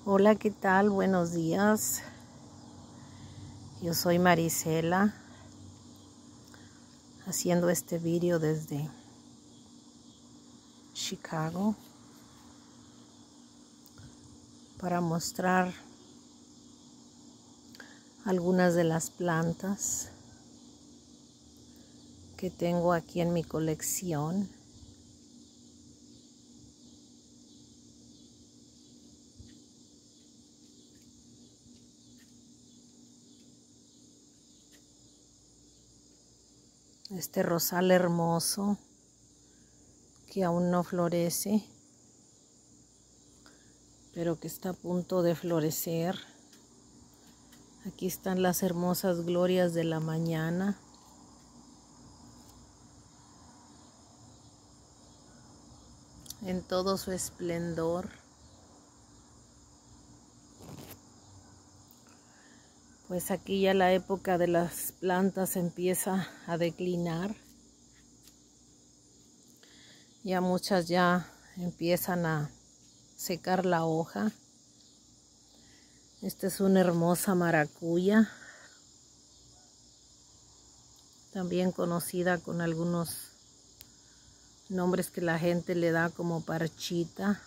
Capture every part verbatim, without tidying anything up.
Hola, ¿qué tal? Buenos días. Yo soy Marisela, haciendo este vídeo desde Chicago para mostrar algunas de las plantas que tengo aquí en mi colección. Este rosal hermoso que aún no florece, pero que está a punto de florecer. Aquí están las hermosas glorias de la mañana. En todo su esplendor. Pues aquí ya la época de las plantas empieza a declinar. Ya muchas ya empiezan a secar la hoja. Esta es una hermosa maracuya, también conocida con algunos nombres que la gente le da como parchita.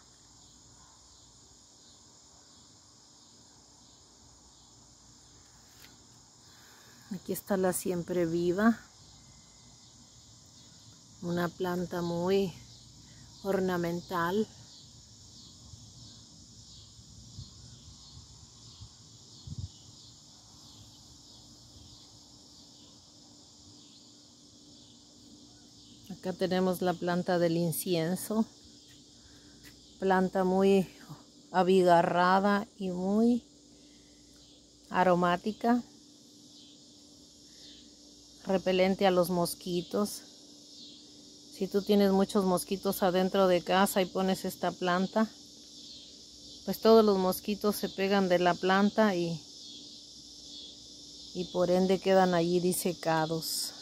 Aquí está la siempre viva, una planta muy ornamental. Acá tenemos la planta del incienso, planta muy abigarrada y muy aromática, repelente a los mosquitos. Si tú tienes muchos mosquitos adentro de casa y pones esta planta, pues todos los mosquitos se pegan de la planta y, y por ende quedan allí disecados.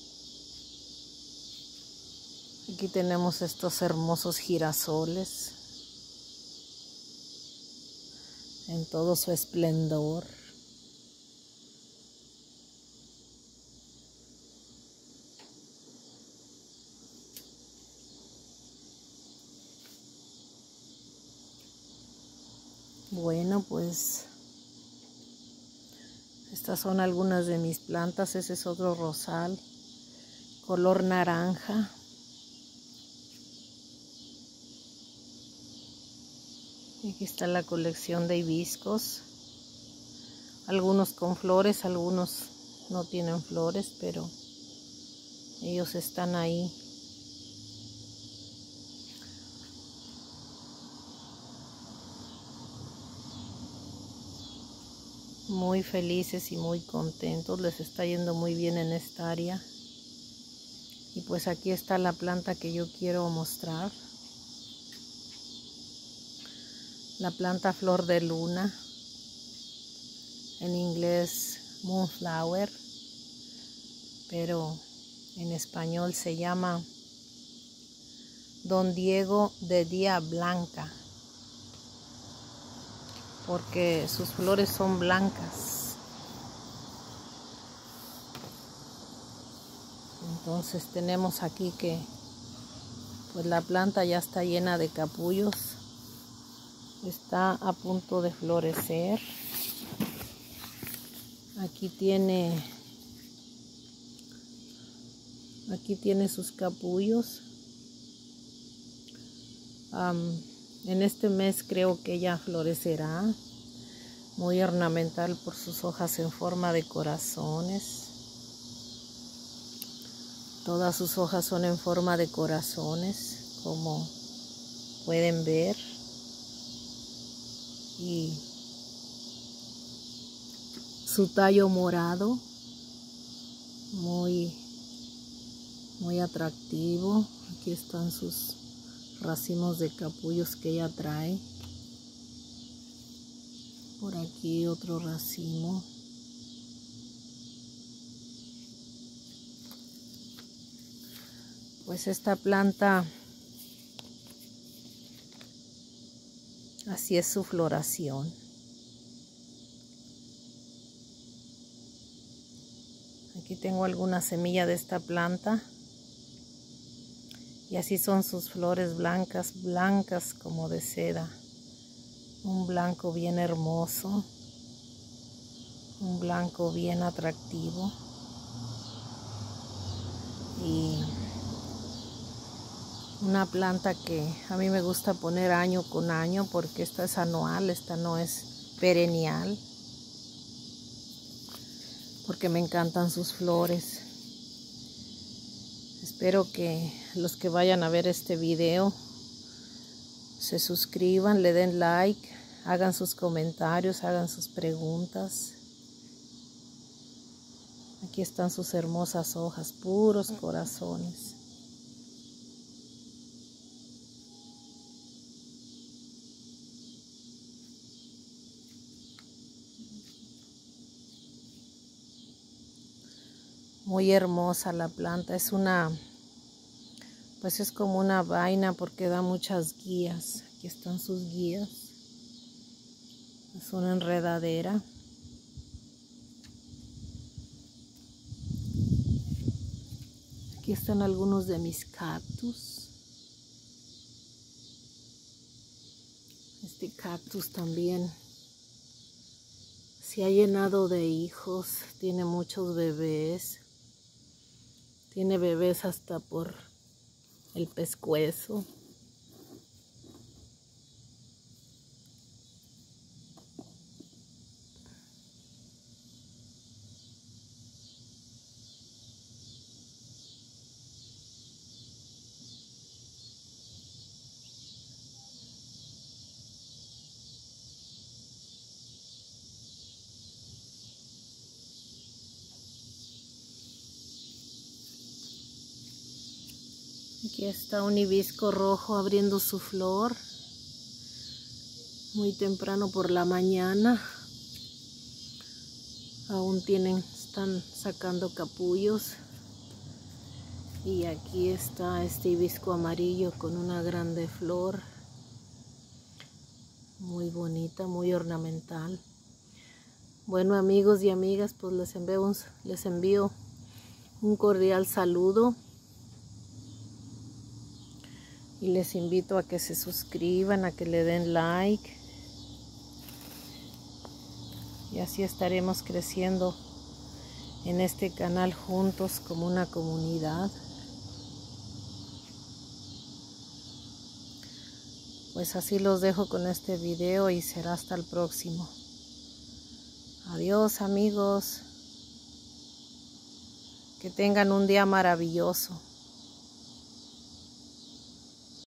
Aquí tenemos estos hermosos girasoles en todo su esplendor. Bueno, pues estas son algunas de mis plantas. Ese es otro rosal, color naranja. Aquí está la colección de hibiscos. Algunos con flores, algunos no tienen flores, pero ellos están ahí. Muy felices y muy contentos, les está yendo muy bien en esta área. Y pues aquí está la planta que yo quiero mostrar, la planta flor de luna, en inglés moonflower, pero en español se llama Don Diego de Día Blanca, porque sus flores son blancas. Entonces tenemos aquí que pues la planta ya está llena de capullos, está a punto de florecer. Aquí tiene aquí tiene sus capullos. Um, en este mes creo que ya florecerá, muy ornamental por sus hojas en forma de corazones. Todas sus hojas son en forma de corazones, como pueden ver. Y su tallo morado, muy, muy atractivo. Aquí están sus racimos de capullos que ella trae. Por aquí otro racimo. Pues esta planta Así es su floración. Aquí tengo alguna semilla de esta planta. Y así son sus flores blancas, blancas como de seda. Un blanco bien hermoso. Un blanco bien atractivo. Y una planta que a mí me gusta poner año con año porque esta es anual, esta no es perennial. Porque me encantan sus flores. Espero que los que vayan a ver este video se suscriban, le den like, hagan sus comentarios, hagan sus preguntas. Aquí están sus hermosas hojas, puros corazones. Muy hermosa la planta, es una, pues es como una vaina porque da muchas guías. Aquí están sus guías. Es una enredadera. Aquí están algunos de mis cactus. Este cactus también se ha llenado de hijos, tiene muchos bebés. Tiene bebés hasta por el pescuezo. Aquí está un hibisco rojo abriendo su flor. Muy temprano por la mañana. Aún tienen, están sacando capullos. Y aquí está este hibisco amarillo con una grande flor. Muy bonita, muy ornamental. Bueno, amigos y amigas, pues les envío un, les envío un cordial saludo. Y les invito a que se suscriban, a que le den like. Y así estaremos creciendo en este canal juntos como una comunidad. Pues así los dejo con este video y será hasta el próximo. Adiós, amigos. Que tengan un día maravilloso.